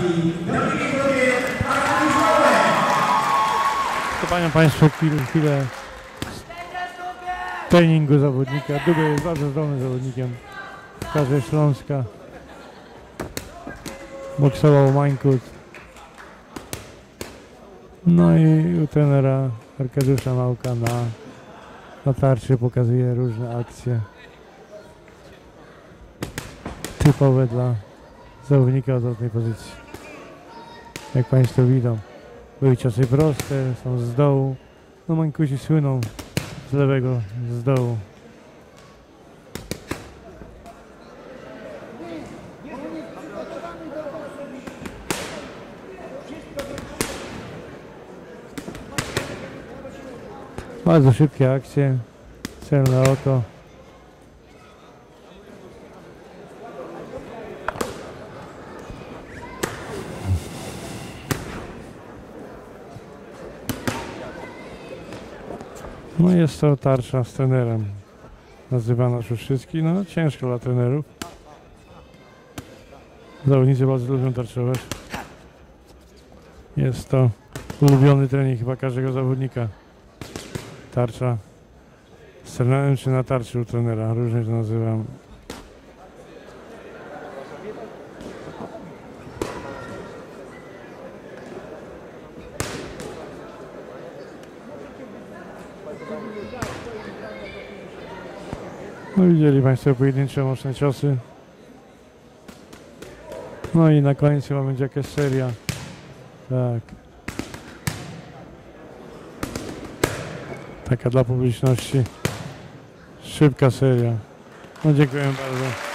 Panią Państwu chwilę treningu zawodnika. Dubel jest bardzo zdolnym zawodnikiem. Z kadry Śląska. Boksował Mańkut. No i u trenera Arkadiusza Małka na tarczy pokazuje różne akcje typowe dla zawodnika odwrotnej pozycji. Jak Państwo widzą, były ciosy proste, są z dołu. No Mańkuci słyną z lewego, z dołu. Bardzo szybkie akcje, celne oko. No jest to tarcza z trenerem. Nazywano Szuszczycki. No ciężko dla trenerów. Zawodnicy bardzo lubią tarczować. Jest to ulubiony trening chyba każdego zawodnika. Tarcza z trenerem czy na tarczy u trenera. Różnie to nazywam. No widzieli Państwo pojedyncze mocne ciosy. No i na koniec chyba będzie jakaś seria. Tak. Taka dla publiczności. Szybka seria. No dziękuję bardzo.